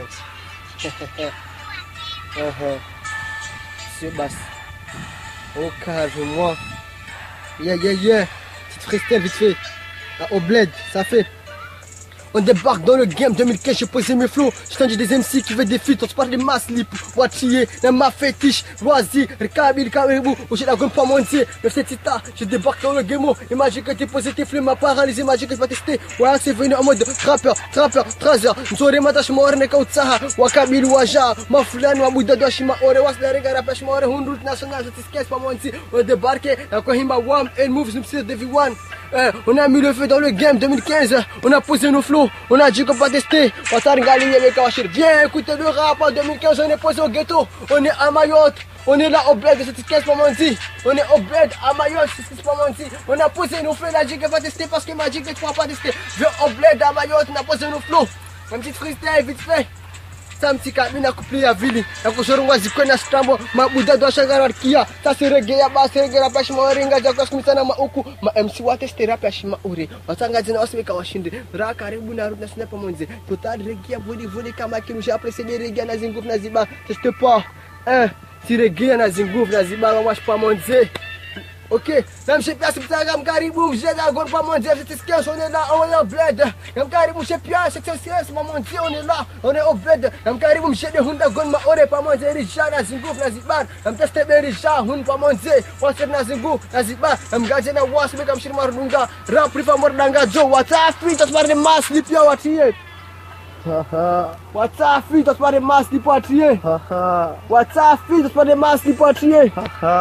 Monsieur Bass. Oh, calme-moi. Yeah. Petite freestyle vite fait. Ah, au bled, ça fait. On débarque dans le game 2015, j'ai posé mes flots. J't'ai des MC qui veulent des feats, on se parle des masses lip. Watchier, la ma fétiche, voici, Rikabil, Kabibou, où j'ai la gomme pas monter. Le setita, je débarque dans le game. Imagine que t'es posé tes flux, m'a paralysé, imagine que je vais tester. Ouais, c'est venu en mode trappeur, trazer. N'sore matash ma ne kautsaha. Wakabil, waja, ma fulani, wa bouda doshi, ma ore, was la regara, pêche, ma ore, hundrut national, je t'esquisse pas monter. On débarque, la kohimba, wam, and moves, nous p'sir, devi one. On a mis le feu dans le game 2015, on a posé nos flots, on a dit qu'on va tester. Viens écouter le rap en 2015, on est posé au ghetto, on est à Mayotte, on est là au bled de cette caisse pour mentir. On est au bled à Mayotte, c'est pas mentir. On a posé nos flots, on a dit qu'on va tester parce qu'il m'a dit que tu vas pas tester. Viens au bled à Mayotte, on a posé nos flots. Un petit freestyle vite fait. Samtika mina kuplia vili na kushorungwa zikwena stambo mabuda do shangara kia tasirege ya basirege rapa shima ringa jakwa skumisana mauku ma MC wate sterapia shima ure watangazi na wasibeka washinde ra karibu na rutna sina pamonze total regia voli kama kinusha presede regia na zingufu na ziba teste pas si regia na zingufu na ziba wash pamonze. Ok, même chez Pierre, c'est pour ça que Mkaribou, j'ai la gomme pas mon dieu, c'est ce qu'on est là, on est au bled. Mkaribou, chez Pierre, c'est ce c'est pas mon dieu, on est là, on est au bled. Mkaribou, j'ai des hundas gomme, on est pas mon dieu, Richard, Nazingouf, Nazibar. M'teste bien Richard, hun pas mon dieu, Wasser Nazingouf, Nazibar. M'gazé na was, mais comme chez Marunga, rempli pas mordanga, Joe, what's up, free, t'as pas de masse, lipia, what here? What's up, free, t'as pas de masse, lipia, what here? What's up, free, t'as pas de masse, lipia, what here?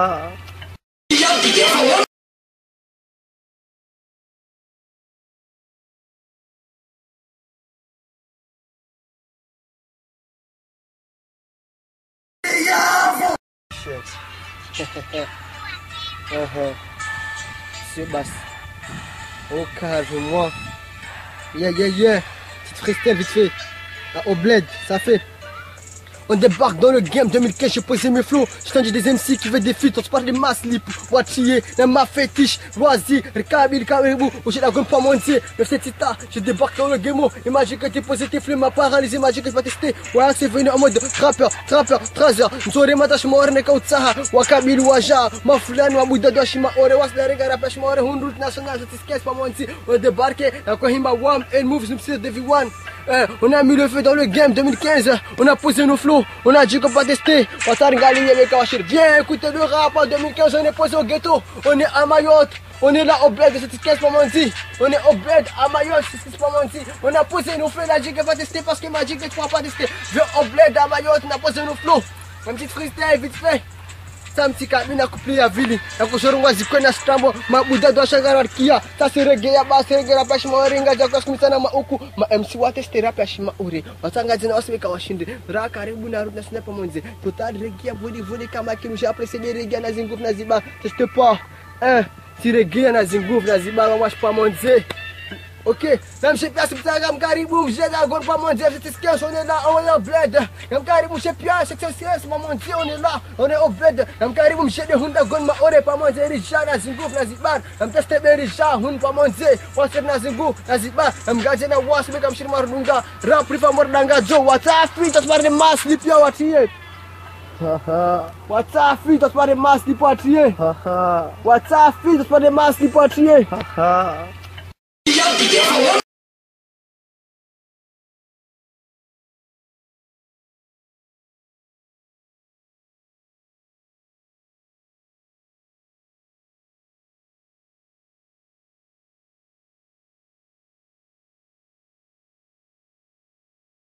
Monsieur Bass. Oh, calme-moi. Yeah. Petite freestyle vite fait. Ah, au bled, ça fait. On débarque dans le game 2015, j'ai posé mes flots. J't'ai des MC qui veulent des feats, on se parle des masses lip. Watchier, la ma fétiche, voici, Rikabil, Kabibou, où j'ai la gomme pas monter. Le setita, je débarque dans le game. Imagine que t'es posé tes flux, m'a paralysé, imagine que je vais tester. Ouais, c'est venu en mode trappeur, trazer. N'sore matash ma ore ne kautsaha. Wakabil, waja, ma fulani, wa bouda doshi, ma ore, was la regara, pêche, ma ore, hundrut national, je t'esquisse pas monter. On débarque, la kohimba, wam, and moves, nous p'sir, devi one. On a mis le feu dans le game 2015, on a posé nos flots, on a dit qu'on va tester. Viens écouter le rap en 2015, on est posé au ghetto, on est à Mayotte, on est là au bled de cette caisse pour mentir. On est au bled à Mayotte, c'est pas mentir. On a posé nos flots, on a dit qu'on va tester parce qu'il m'a dit que tu vas pas tester. Viens au bled à Mayotte, on a posé nos flots. Un petit freestyle vite fait. Samtika mina kuplia vili na kushorungwa zikwena stambo mabuda do shangara kia tasirege ya basirege rapa shima ringa jakwa skumisana mauku ma MC wate sterapia shima ure watangazi na wasibeka washinde ra karibu na rutna sina pamonze total regia voli kama kinusha presede regia na zingufu na ziba teste pas si regia na zingufu na ziba wash pamonze. Ok, même chez Pierre, c'est pour ça que Mkaribou, j'ai la gomme pas mon dieu, c'est ce qu'on est là, on est au bled. Mkaribou, chez Pierre, c'est pas mon dieu, on est là, on est au bled. Mkaribou, j'ai des hundas gomme, ma ore pas mon dieu, Richard, Nazingouf, Nazibar. M'teste bien Richard, hun pas mon dieu, Wasser Nazingouf, Nazibar. M'gazé na was, mais comme chez Marunga, rempli pas mordanga, Joe, what's up, free, t'as pas de masse, lipia, what here? What's up, free, t'as pas de masse, lipia, what here? What's up, free, t'as pas de masse, lipia, what here?